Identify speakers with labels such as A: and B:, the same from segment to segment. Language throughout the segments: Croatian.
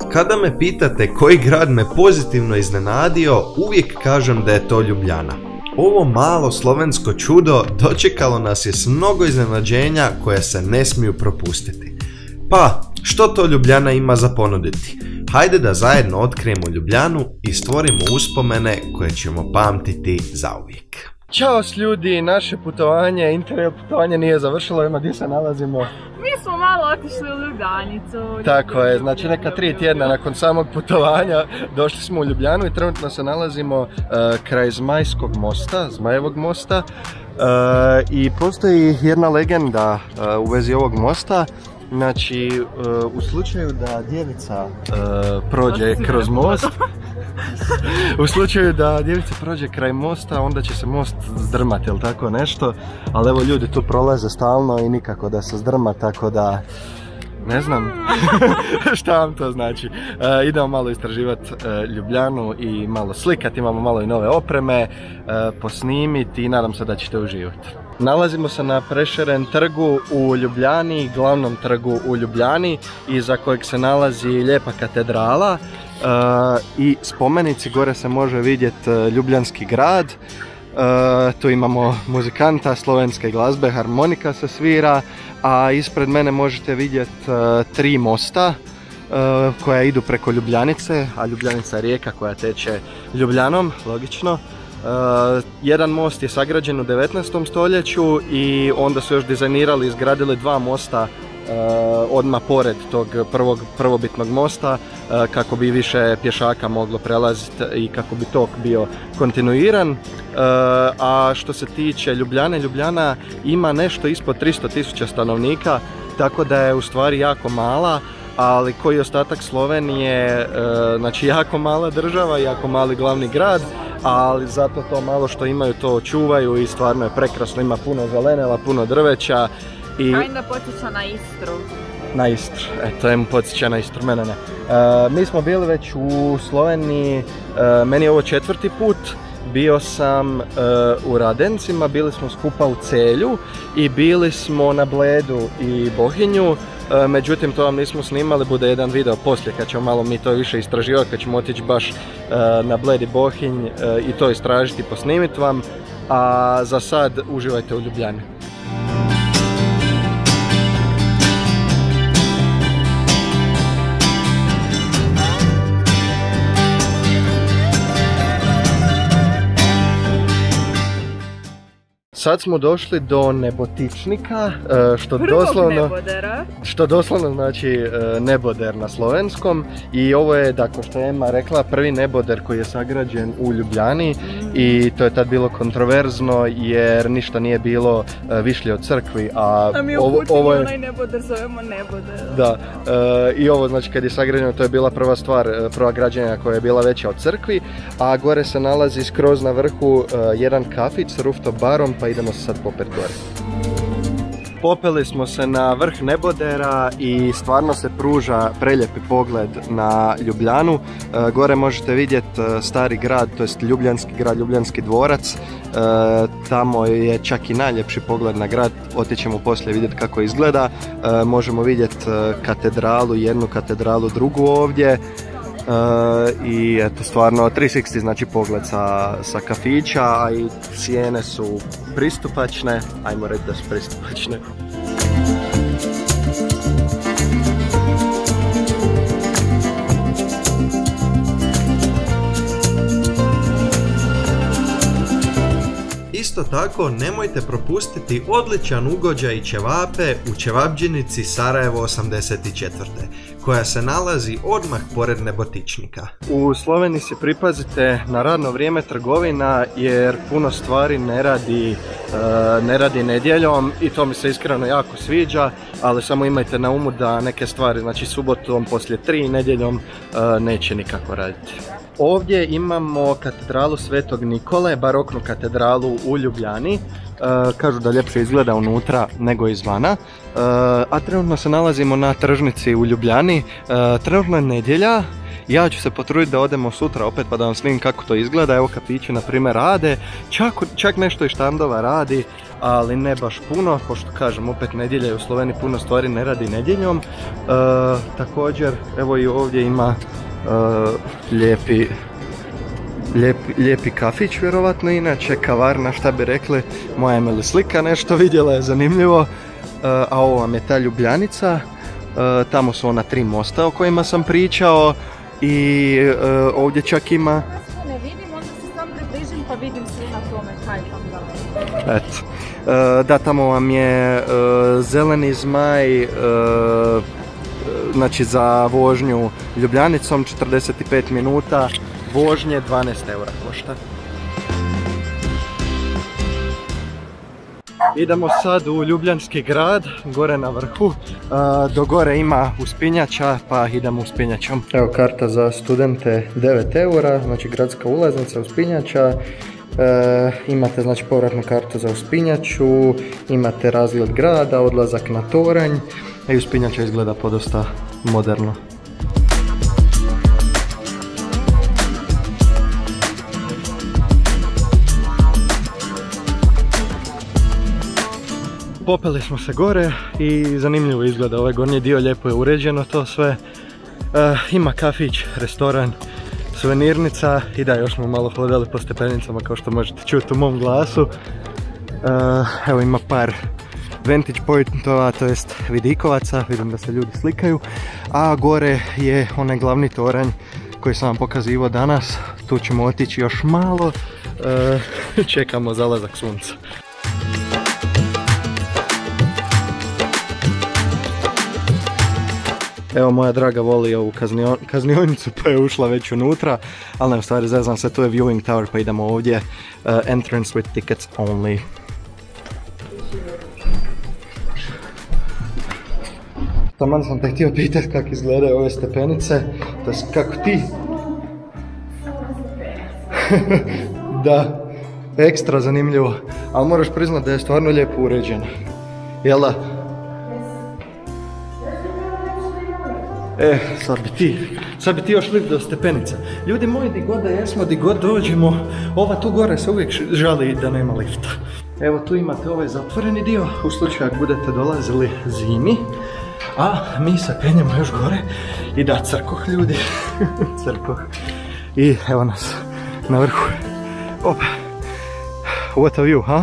A: Kada me pitate koji grad me pozitivno iznenadio, uvijek kažem da je to Ljubljana. Ovo malo slovensko čudo dočekalo nas je s mnogo iznenađenja koje se ne smiju propustiti. Pa, što to Ljubljana ima za ponuditi? Hajde da zajedno otkrijemo Ljubljanu i stvorimo uspomene koje ćemo pamtiti zauvijek.
B: Ćao ljudi, naše putovanje, Interrail putovanje nije završilo, ima gdje se nalazimo.
C: Mi smo malo otišli u Ljubljanicu.
B: Tako je, znači neka 3 tjedna nakon samog putovanja došli smo u Ljubljanu i trenutno se nalazimo kraj Zmajevog mosta. I postoji jedna legenda u vezi ovog mosta. Znači, u slučaju da djevica prođe kroz most, u slučaju da djevica prođe kraj mosta, onda će se most zdrmati ili tako nešto. Ali evo, ljudi tu prolaze stalno i nikako da se zdrma, tako da ne znam šta vam to znači. Idemo malo istraživati Ljubljanu i malo slikati, imamo malo i nove opreme, posnimiti i nadam se da ćete uživati. Nalazimo se na Prešeren trgu u Ljubljani, glavnom trgu u Ljubljani, iza kojeg se nalazi lijepa katedrala i spomenici. Gore se može vidjeti Ljubljanski grad. Tu imamo muzikanta, slovenske glazbe, harmonika se svira, a ispred mene možete vidjeti 3 mosta koja idu preko Ljubljanice, a Ljubljanica je rijeka koja teče Ljubljanom, logično. Jedan most je sagrađen u 19. stoljeću i onda su još dizajnirali i izgradili 2 mosta odmah pored tog prvobitnog mosta kako bi više pješaka moglo prelaziti i kako bi tok bio kontinuiran. A što se tiče Ljubljane, Ljubljana ima nešto ispod 300.000 stanovnika, tako da je u stvari jako mala, ali koji ostatak Slovenije, znači jako mala država, jako mali glavni grad, ali zato to malo što imaju to čuvaju i stvarno je prekrasno, ima puno zelenila, puno drveća.
C: Ajde podsjeća na Istru.
B: Na Istru, eto, mu podsjeća na Istru, mene ne. Mi smo bili već u Sloveniji, meni je ovo 4. put. Bio sam u Radencima, bili smo skupa u Celju i bili smo na Bledu i Bohinju. Međutim, to vam nismo snimali, bude jedan video poslije kad ćemo malo mi to više istraživati, kad ćemo otići baš na Bled i Bohinj i to istražiti i posnimiti vam. A za sad uživajte u Ljubljani. Sad smo došli do Nebotičnika, što doslovno znači neboder na slovenskom, i ovo je, dakle, što je Ema rekla, prvi neboder koji je sagrađen u Ljubljani i to je tad bilo kontroverzno jer ništa nije bilo višlje od crkvi,
C: a mi u Kutini onaj neboder zovemo neboder.
B: Da, i ovo znači kad je sagrađeno, to je bila prva stvar, prva građenja koja je bila veća od crkvi, a gore se nalazi skroz na vrhu jedan kafić s rooftop barom, pa idemo se sad popet gore. Popeli smo se na vrh nebodera i stvarno se pruža prelijepi pogled na Ljubljanu. Gore možete vidjeti stari grad, to jest Ljubljanski grad, Ljubljanski dvorac. Tamo je čak i najljepši pogled na grad, otićemo poslije vidjeti kako izgleda. Možemo vidjeti katedralu, jednu katedralu, drugu ovdje. I eto, stvarno 360, znači pogled sa kafića, a i cijene su pristupačne, ajmo reći da su pristupačne.
A: Isto tako, nemojte propustiti odličan ugođaj i ćevape u ćevabdžinici Sarajevo 84. koja se nalazi odmah pored Nebotičnika.
B: U Sloveniji se pripazite na radno vrijeme trgovina jer puno stvari ne radi nedjeljom i to mi se iskreno jako sviđa, ali samo imajte na umu da neke stvari, znači subotom poslije 3, nedjeljom neće nikako raditi. Ovdje imamo katedralu Svetog Nikole, baroknu katedralu u Ljubljani. Kažu da ljepše izgleda unutra nego izvana. A trenutno se nalazimo na tržnici u Ljubljani. Trenutno je nedjelja Ja ću se potruditi da odemo sutra opet pa da vam snimim kako to izgleda. Evo kafići na primjer rade, čak nešto i štandova radi, ali ne baš puno, pošto kažem opet nedjelja je u Sloveniji, puno stvari ne radi nedjeljom. Također evo i ovdje ima lijepi kafić vjerovatno, inače kavarna, šta bi rekli, moja Emily slika nešto vidjela je zanimljivo. A ovo vam je ta Ljubljanica, tamo su ona 3 mosta o kojima sam pričao i ovdje čak ima...
C: Ne vidim, onda se sam približim pa vidim sve na tome kaj tam da.
B: Eto, da, tamo vam je zeleni zmaj, znači za vožnju Ljubljanicom 45 minuta, vožnje 12 eura košta. Idemo sad u Ljubljanski grad, gore na vrhu, do gore ima uspinjača pa idemo uspinjačom. Evo karta za studente 9 eura, znači gradska ulaznica uspinjača. Imate znači povratnu kartu za uspinjaču, imate razgled grada, odlazak na toranj i uspinjača izgleda podosta moderno. Popeli smo se gore i zanimljivo izgleda ovaj gornji dio, lijepo je uređeno to sve. Ima kafić, restoran, suvenirnica i da, još smo malo hodali po stepenicama kao što možete čuti u mom glasu. Evo ima par vantage pointova, to jest vidikovaca, vidim da se ljudi slikaju. A gore je onaj glavni toranj koji sam vam pokazivao danas, tu ćemo otići još malo, čekamo zalazak sunca. Evo moja draga voli ovu kaznionicu pa je ušla već unutra, ali ne, u stvari zezam se, tu je viewing tower pa idemo ovdje, entrance with tickets only. Taman sam te htio pitati kako izgledaju ove stepenice, to je kako ti. Da, ekstra zanimljivo, ali moraš priznati da je stvarno lijepo uređeno. Jel da? Sad bi ti još lift do stepenica. Ljudi moji, di god da jesmo, di god dođemo, ova tu gore se uvijek žali da nema lifta. Evo tu imate ovaj zatvoreni dio, u slučaju ako budete dolazili zimi. A mi se penjemo još gore i da, crkoh ljudi, crkoh. I evo nas na vrhu. Opa, what a view, ha?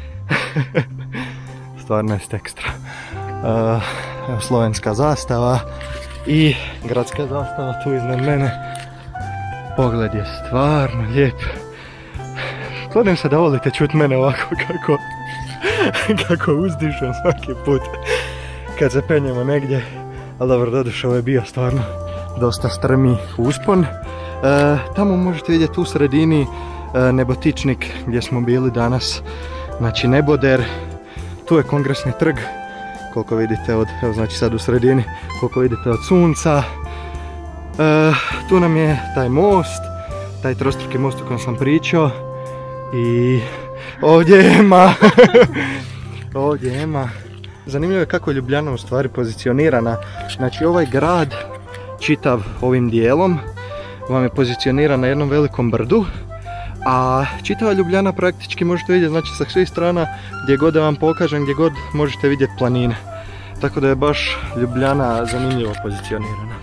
B: Stvarno jest ekstra. Evo slovenska zastava i gradska zastava tu iznad mene. Pogled je stvarno lijep. Kladim se da volite čuti mene ovako kako uzdišem svaki put kad se penjemo negdje, ali dobro, doduše ovo je bio stvarno dosta strmi uspon. Tamo možete vidjeti u sredini nebotičnik gdje smo bili danas, znači neboder. Tu je Kongresni trg, koliko vidite od, evo znači sad u sredini, koliko vidite od sunca. Tu nam je taj most, taj trostruki most o kojem sam pričao. I ovdje je Ema. Ovdje je Ema. Zanimljivo je kako je Ljubljana u stvari pozicionirana. Znači ovaj grad čitav ovim dijelom vam je pozicioniran na jednom velikom brdu, a čitava Ljubljana praktički možete vidjeti, znači sa svih strana, gdje god da vam pokažem, gdje god možete vidjeti planine. Tako da je baš Ljubljana zanimljivo pozicionirana.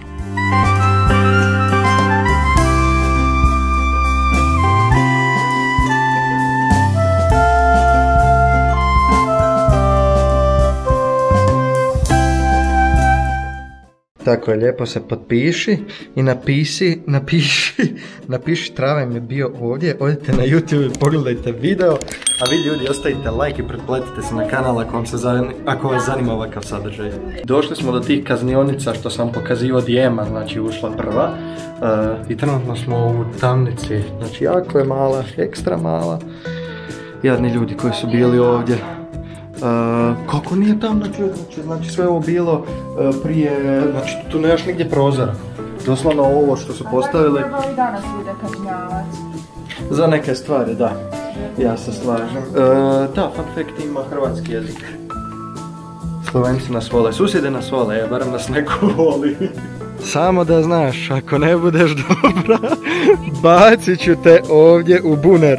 B: Tako je, lijepo se potpiši i napiši travanj je bio ovdje, odite na YouTube i pogledajte video, a vi ljudi ostavite like i pretplatite se na kanal ako vas zanima ovakav sadržaj. Došli smo do tih kaznionica što sam pokazivao gdje je Ema, znači ušla prva, i trenutno smo u tamnici, znači jako je mala, ekstra mala, jadni ljudi koji su bili ovdje. Kako nije tamno ključ, znači sve ovo bilo prije, znači tu nemaš nigdje prozora. Doslovno ovo što su postavili.
C: Trebali danas ljude kažnjavati.
B: Za neke stvari, da. Ja se slažem. Da, fun fact, ima hrvatski jezik. Slovenci nas vole, susjede nas vole, barem nas neko voli. Samo da znaš, ako ne budeš dobra, bacit ću te ovdje u buner.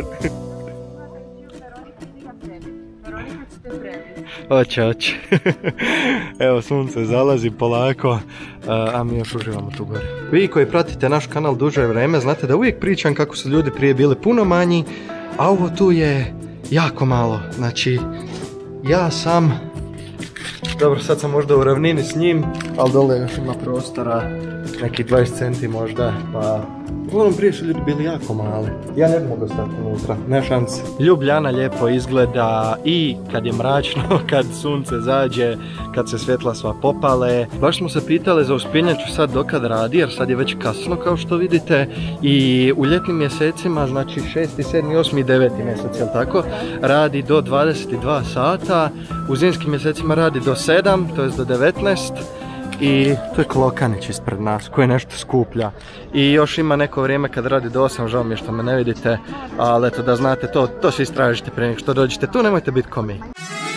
B: Oće. Evo, sunce zalazi polako, a mi još uživamo tu gore. Vi koji pratite naš kanal duže vreme, znate da uvijek pričam kako su ljudi prije bili puno manji, a ovo tu je jako malo. Znači, ja sam... Dobro, sad sam možda u ravnini s njim, ali dole još ima prostora, nekih 20 centi možda, pa... Uglavnom prije su ljudi bili jako mali. Ja ne bi mogao stati unutra, ne šanse. Ljubljana lijepo izgleda i kad je mračno, kad sunce zađe, kad se svjetla sva popale. Baš smo se pitali za uspinjaču sad dokad radi, jer sad je već kasno kao što vidite. I u ljetnim mjesecima, znači 6., 7., 8. i 9. mjesec, jel tako? Radi do 22 sata. U zimskim mjesecima radi do 7, to je do 19. I to je Klokanić ispred nas koji nešto skuplja. I još ima neko vrijeme kad radi do 8, žao mi je što me ne vidite, ali eto da znate to se istražite prije nego što dođete tu, nemojte biti ko mi.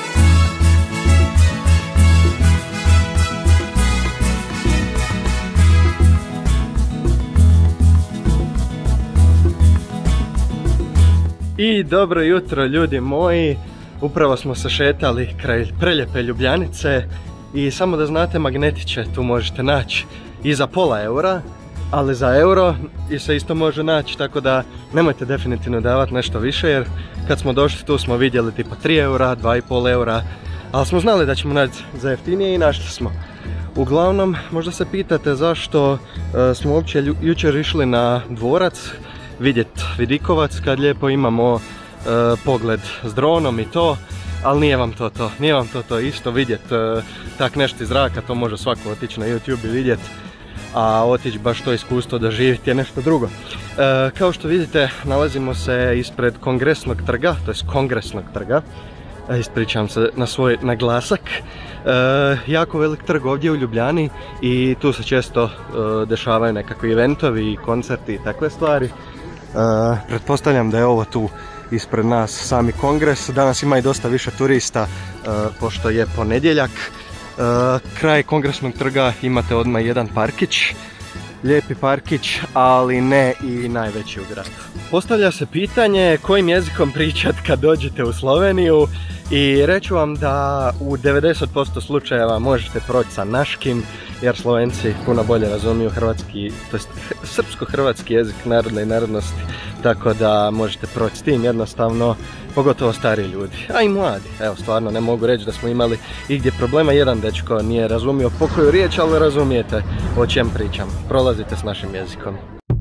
B: I dobro jutro ljudi moji, upravo smo se šetali kraj prelijepe Ljubljanice. I samo da znate, magnetiće tu možete naći i za pola eura, ali za euro i se isto može naći, tako da nemojte definitivno davati nešto više, jer kad smo došli tu smo vidjeli tipa 3 eura, 2,5 eura, ali smo znali da ćemo naći za jeftinije i našli smo. Uglavnom, možda se pitate zašto smo uopće jučer išli na dvorac vidjeti Vidikovac kad lijepo imamo pogled s dronom i to. Ali nije vam to isto vidjet tak nešto iz zraka, to može svako otići na YouTube i vidjet, a otići baš to iskustvo doživjeti je nešto drugo. Kao što vidite, nalazimo se ispred Kongresnog trga, to je Kongresnog trga, ispričavam se na svoj naglasak. Jako velik trg ovdje u Ljubljani i tu se često dešavaju nekakvi eventovi, koncerti i takve stvari. Pretpostavljam da je ovo tu ispred nas sami kongres. Danas ima i dosta više turista pošto je ponedjeljak. Kraj Kongresnog trga imate odmah jedan parkić, lijepi parkić, ali ne i najveći u gradu. Postavlja se pitanje kojim jezikom pričat kad dođete u Sloveniju i reću vam da u 90% slučajeva možete proći sa naškim, jer Slovenci puno bolje razumiju hrvatski, to jest srpsko-hrvatski jezik narodne i narodnosti, tako da možete proći s tim jednostavno, pogotovo stariji ljudi, a i mladi. Evo, stvarno ne mogu reći da smo imali igdje problema, jedan dečko nije razumio pokoju riječ, ali razumijete o čem pričam. Prolazite s našim jezikom.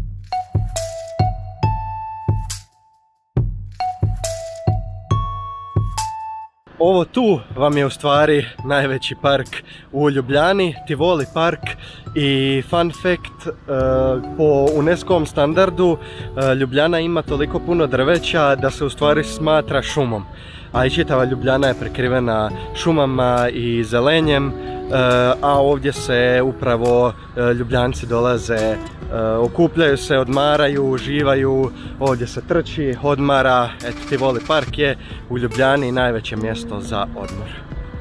B: Ovo tu vam je u stvari najveći park u Ljubljani, Tivoli park, i fun fact, po UNESCO-om standardu Ljubljana ima toliko puno drveća da se u stvari smatra šumom, a i čitava Ljubljana je prekrivena šumama i zelenjem, a ovdje se upravo Ljubljanci dolaze, okupljaju se, odmaraju, uživaju, ovdje se trči, odmara. Eto, Tivoli park je u Ljubljani najveće mjesto za odmor.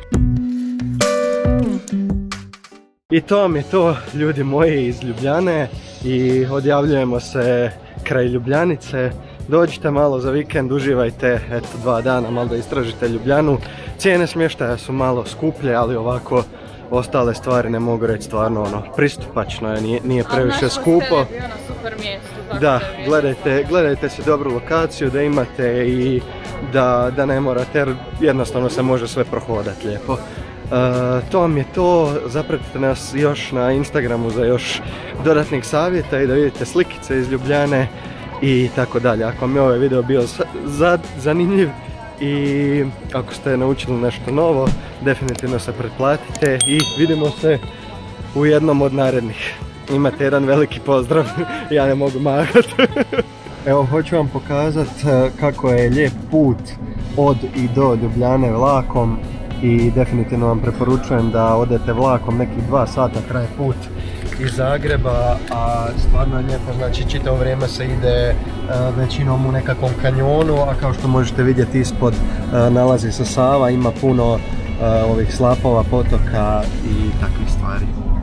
B: I to vam je to, ljudi moji, iz Ljubljane, i odjavljujemo se kraj Ljubljanice. Dođite malo za vikend, uživajte, eto 2 dana, malo da istražite Ljubljanu. Cijene smještaja su malo skuplje, ali ovako ostale stvari ne mogu reći, stvarno ono, pristupačno je, nije previše skupo. Da, gledajte si dobru lokaciju da imate i da ne morate, jer jednostavno se može sve prohodati lijepo. To vam je to, zapratite nas još na Instagramu za još dodatnih savjeta i da vidite slikice iz Ljubljane i tako dalje. Ako vam je ovaj video bio zanimljiv i ako ste naučili nešto novo, definitivno se pretplatite i vidimo se u jednom od narednih. Imate jedan veliki pozdrav, ja ne mogu mahati. Evo, hoću vam pokazati kako je lijep put od i do Ljubljane vlakom i definitivno vam preporučujem da odete vlakom, nekih 2 sata traje put iz Zagreba, a stvarno je lijepo, znači čitavo vrijeme se ide većinom u nekakvom kanjonu, a kao što možete vidjeti ispod nalazi se Sava, ima puno ovih slapova, potoka i takvih stvari.